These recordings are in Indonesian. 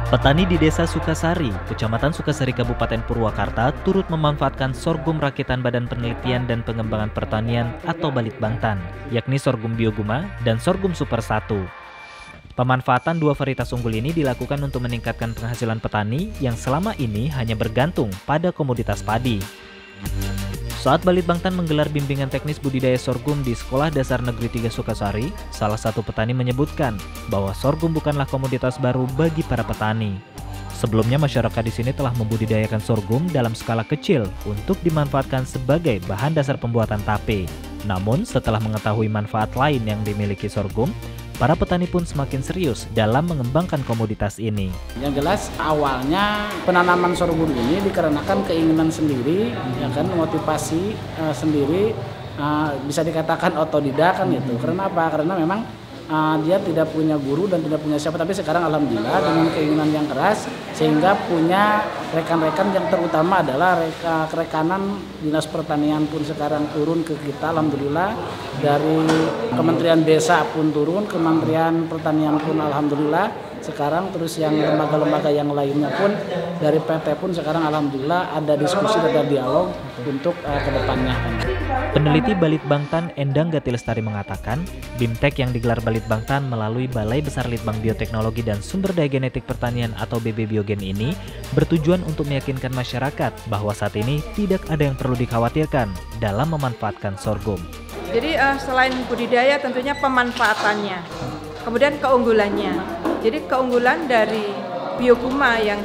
Petani di Desa Sukasari, Kecamatan Sukasari, Kabupaten Purwakarta, turut memanfaatkan sorghum rakitan Badan Penelitian dan Pengembangan Pertanian atau Balitbangtan, yakni sorghum bioguma dan sorghum super 1. Pemanfaatan dua varietas unggul ini dilakukan untuk meningkatkan penghasilan petani yang selama ini hanya bergantung pada komoditas padi. Saat Balitbangtan menggelar bimbingan teknis budidaya sorghum di Sekolah Dasar Negeri 3 Sukasari, salah satu petani menyebutkan bahwa sorghum bukanlah komoditas baru bagi para petani. Sebelumnya masyarakat di sini telah membudidayakan sorghum dalam skala kecil untuk dimanfaatkan sebagai bahan dasar pembuatan tape. Namun setelah mengetahui manfaat lain yang dimiliki sorghum, para petani pun semakin serius dalam mengembangkan komoditas ini. Yang jelas awalnya penanaman sorghum ini dikarenakan keinginan sendiri, ya kan, motivasi sendiri, bisa dikatakan otodidak kan gitu. Karena apa? Karena memang dia tidak punya guru dan tidak punya siapa, tapi sekarang alhamdulillah dengan keinginan yang keras sehingga punya rekan-rekan yang terutama adalah rekanan Dinas Pertanian pun sekarang turun ke kita, alhamdulillah. Dari Kementerian Desa pun turun, Kementerian Pertanian pun alhamdulillah sekarang, terus yang lembaga-lembaga yang lainnya pun dari PT pun sekarang alhamdulillah ada diskusi, ada dialog untuk kedepannya. Peneliti Balitbangtan Endang Gati Lestari mengatakan, BIMTEK yang digelar Balitbangtan melalui Balai Besar Litbang Bioteknologi dan Sumber Daya Genetik Pertanian atau BB Biogen ini bertujuan untuk meyakinkan masyarakat bahwa saat ini tidak ada yang perlu dikhawatirkan dalam memanfaatkan sorghum. Jadi selain budidaya tentunya pemanfaatannya, kemudian keunggulannya. Jadi keunggulan dari bioguma yang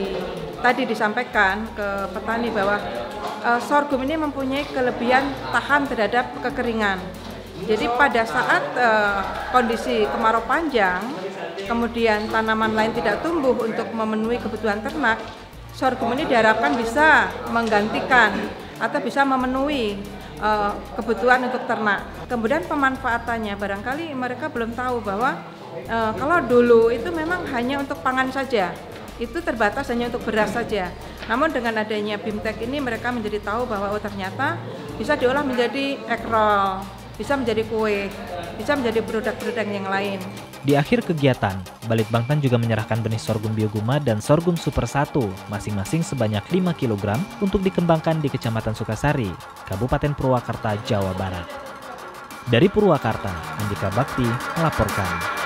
tadi disampaikan ke petani bahwa sorghum ini mempunyai kelebihan tahan terhadap kekeringan. Jadi pada saat kondisi kemarau panjang, kemudian tanaman lain tidak tumbuh untuk memenuhi kebutuhan ternak, sorghum ini diharapkan bisa menggantikan atau bisa memenuhi kebutuhan untuk ternak. Kemudian pemanfaatannya, barangkali mereka belum tahu bahwa kalau dulu itu memang hanya untuk pangan saja, itu terbatas hanya untuk beras saja. Namun dengan adanya BIMTEK ini mereka menjadi tahu bahwa ternyata bisa diolah menjadi egg roll, bisa menjadi kue, bisa menjadi produk-produk yang lain. Di akhir kegiatan, Balitbangtan juga menyerahkan benih sorghum bioguma dan sorghum super 1 masing-masing sebanyak 5 kg untuk dikembangkan di Kecamatan Sukasari, Kabupaten Purwakarta, Jawa Barat. Dari Purwakarta, Andika Bakti melaporkan.